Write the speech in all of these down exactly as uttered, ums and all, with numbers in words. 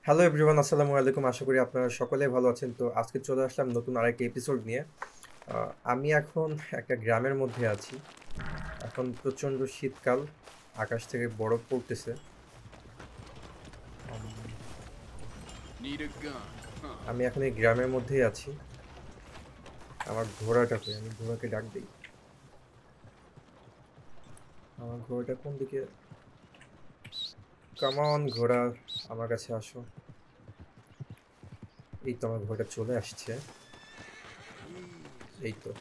Hello everyone, আসসালামু আলাইকুম। আশা করি আপনারা সকলেই ভালো আছেন। তো আজকে চলে আসলাম নতুন আরেকটা এপিসোড নিয়ে। আহ, আমি এখন একটা গ্রামের মধ্যে আছি। এখন প্রচণ্ড শীতকাল, আকাশ থেকে বরফ পড়তেছে। উম, Need a gun, huh? আমি এখন এই গ্রামের মধ্যেই আছি। আমার ঘোড়াটাকে আমি ঘোড়াকে ডাক দিই। আমার ঘোড়াটা কোন দিকে? কামন ঘোড়া, আমার কাছে আসো। এই তো আমার ঘোড়াটা চলে আসছে। এই তো।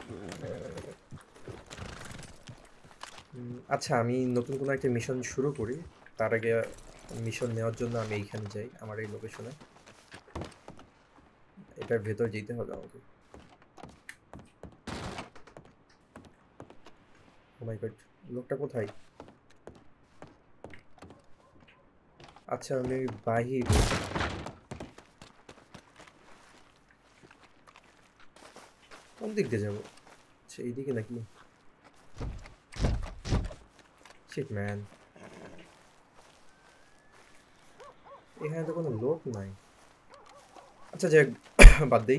উম, আচ্ছা, আমি নতুন কোনো একটা মিশন শুরু করি। তার আগে মিশন নেওয়ার জন্য আমি এইখানে যাই, আমার এই লোকেশনে। এটার ভেতর যেতে হবে আমাকে। ও মাই গড, লোকটা কোথায়? আচ্ছা, আমি বাহিরে। কোন দিক দিয়ে যাবো? আচ্ছা, এইদিকে নাকি? শিট ম্যান, এখানে তো কোনো লোক নাই। আচ্ছা, যাক, বাদ দেই।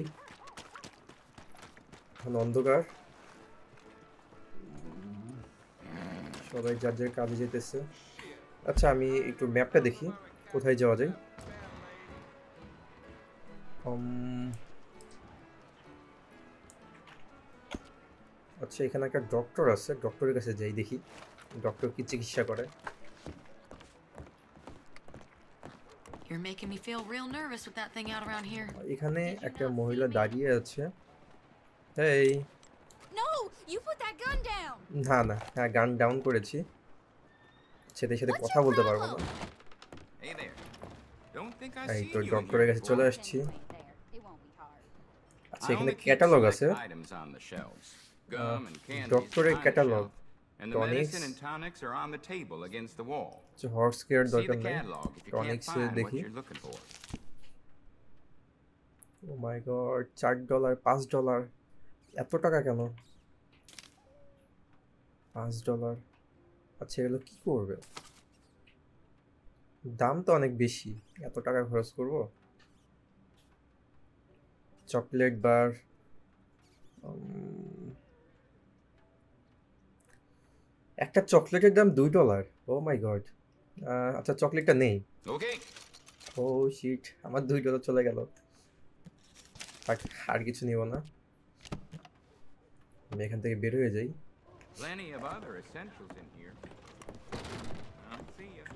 এখন অন্ধকার, সবাই যার যার কাজে যেতেছে। আচ্ছা, আমি একটু ম্যাপটা দেখি, কোথায় যাওয়া যায়। উম, আচ্ছা, এখানে একটা ডক্টর আছে, ডক্টরের কাছে যাই দেখি ডক্টর কি চিকিৎসা করে। You're making me feel real nervous with that thing out around here. এখানে Did you একটা not see মহিলা me? দাঁড়িয়ে আছে। এই, No! You put that gun down! না না, হ্যাঁ, গান ডাউন করেছি। ছেলের সাথে What's কথা your বলতে পারবো না। problem? Hey there. Don't think I've এই তো seen you in here ডক্টরের কাছে চলে before. আসছি। আচ্ছা, I এখানে only came to catalogue select আছে। items on the shelves. Gum and candies ডক্টরের behind the catalogue, shelf, and the tonics. medicine and tonics are on the table against the wall. Horse care See দরকার the নাই। catalog if you can't tonics find what দেখি। you're looking for. Oh my god, চার dollar, পাঁচ dollar, এত টাকা কেন? পাঁচ dollar. আচ্ছা, এগুলো কি করবে? দাম তো অনেক বেশি, এত টাকা খরচ করব? Chocolate bar. একটা চকলেটের দাম দুই ডলার। O my god. আচ্ছা, চকলেটটা নেই। Okay. ও শিট, আমার দুই ডলার চলে গেল। থাক, আর কিছু নিব না, আমি এখান থেকে বের হয়ে যাই। Plenty of other essentials in here. I'll see ya.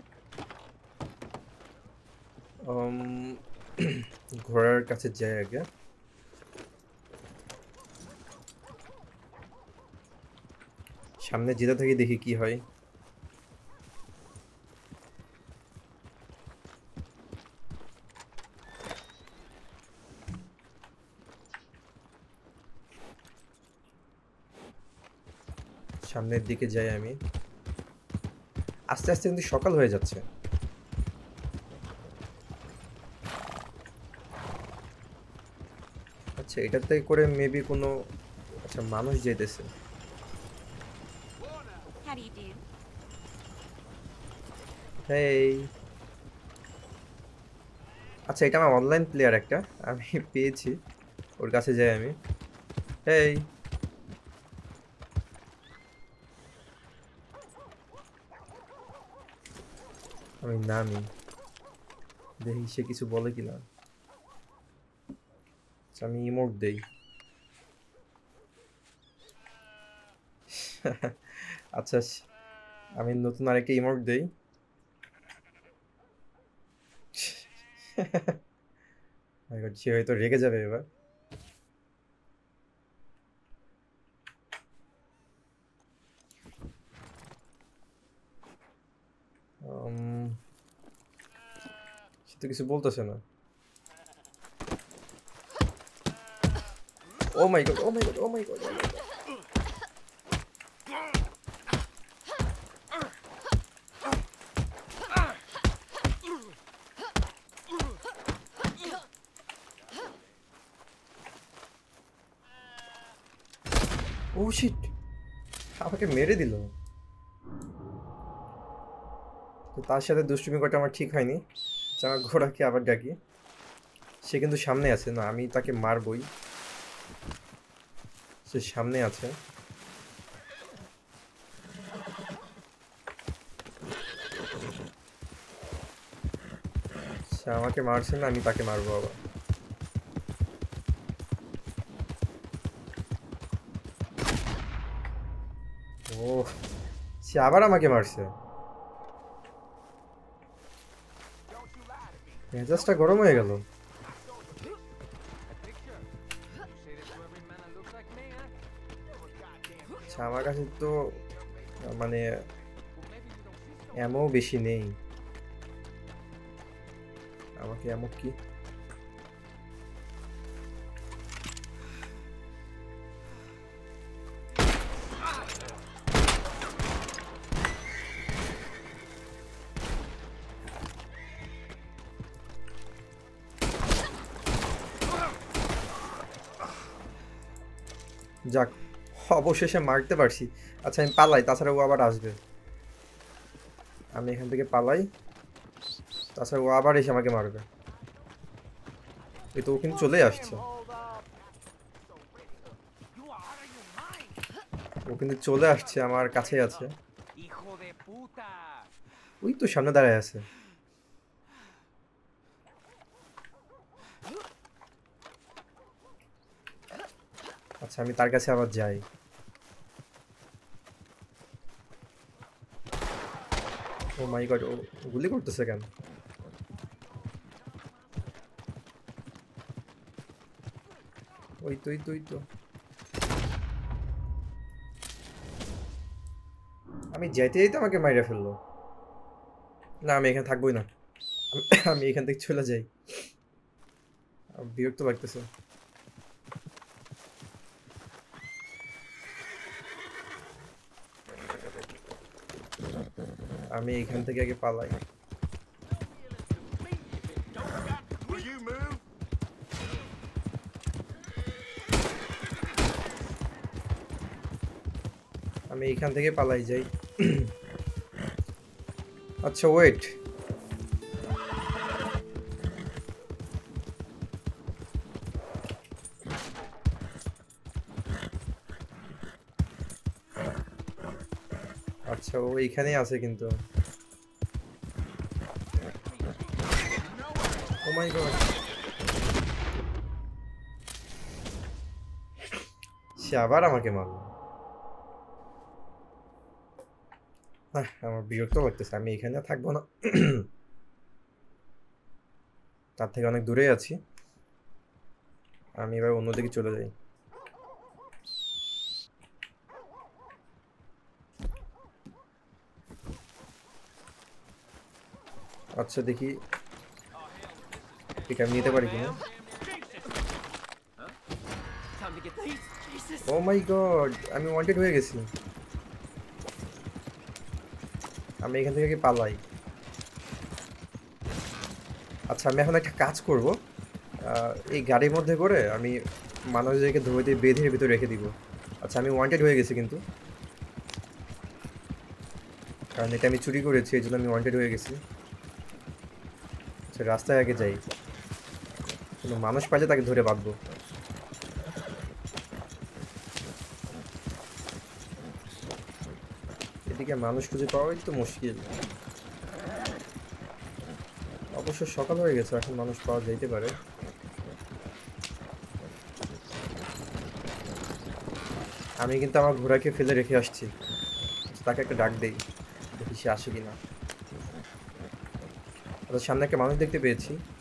উম, ঘোড়ার কাছে যাই আগে। সামনে যেতে থাকি, দেখি কি হয়। সামনের দিকে যাই আমি। আস্তে আস্তে কিন্তু সকাল হয়ে যাচ্ছে। আচ্ছা, এটাতে করে মেবি কোনো, আচ্ছা, মানুষ যেতেছে। How do you do? হেই, আচ্ছা, এটা আমার অনলাইন প্লেয়ার একটা, আমি পেয়েছি। ওর কাছে যাই আমি। হেই, আমি নামি, দেখি সে কিছু বলে কিনা। আচ্ছা, আমি ইমোট দেই। আচ্ছা, আমি নতুন আরেকটা ইমোট দেই। My God, সে হয়তো রেগে যাবে এবার। উম, সে তো কিছু বলতেছে না। Oh my god, oh my god, oh my god, oh my god. Oh shit, আমাকে মেরে দিল। তো তার সাথে দুষ্টুমি করাটা আমার ঠিক হয়নি। আমার ঘোড়াকে আবার ডাকি। সে কিন্তু সামনে আছে, না আমি তাকে মারবই। সে সামনে আছে। সে আমাকে মারছে না, আমি তাকে মারবো আবার। ও, সে আবার আমাকে মারছে। মেজাজটা গরম হয়ে গেল। আচ্ছা, আমার কাছে তো মানে এমও বেশি নেই। আমাকে এমন কি যাক, অবশেষে মারতে পারছি। আচ্ছা আমি পালাই, তাছাড়া ও আবার আসবে। আমি এখান থেকে পালাই, তাছাড়া ও আবার এসে আমাকে মারবে। এই তো ও কিন্তু চলে আসছে। ও কিন্তু চলে আসছে, আমার কাছে আছে। ওই তো সামনে দাঁড়ায় আছে। আচ্ছা আমি তার কাছে আবার যাই। ও মাই গড, ও গুলি করতেছে কেন? ওই তো ওই তো ওই তো আমি যেতে যেতে আমাকে মাইরা ফেললো। না আমি এখানে থাকবোই না, আমি আমি এখান থেকে চলে যাই। আমার বিরক্ত লাগতেছে। আমি এখান থেকে আগে পালাই। আমি এখান থেকে পালাই যাই। আচ্ছা ওয়েট, আচ্ছা ও এখানেই আছে কিন্তু। ও মাই গড, সে আবার আমাকে মারলো। হ্যাঁ আমার বিরক্ত লাগতেছে, আমি এখানে থাকবো না। তার থেকে অনেক দূরে আছি, আমি এবার অন্যদিকে চলে যাই। আচ্ছা দেখি এটা আমি নিতে পারি কিনা। ও মাই গড, আমি ওয়ান্টেড হয়ে গেছি। আমি এখান থেকে পালাই। আচ্ছা আমি এখন একটা কাজ করব, এই গাড়ির মধ্যে করে আমি মানুষদেরকে ধরে দিয়ে বেঁধে ভিতরে রেখে দিব। আচ্ছা আমি ওয়ান্টেড হয়ে গেছি কিন্তু, কারণ এটা আমি চুরি করেছি, এই জন্য আমি ওয়ান্টেড হয়ে গেছি। আচ্ছা রাস্তায় আগে যাই, কোনো মানুষ পাইলে তাকে ধরে বাঁধবো। এদিকে মানুষ খুঁজে পাওয়াই তো মুশকিল। অবশ্য সকাল হয়ে গেছে, এখন মানুষ পাওয়া যাইতে পারে। আমি কিন্তু আমার ঘোড়াকে ফেলে রেখে আসছি, তাকে একটা ডাক দেই, দেখি সে আসে কিনা। সামনে একটা মানুষ দেখতে পেয়েছি।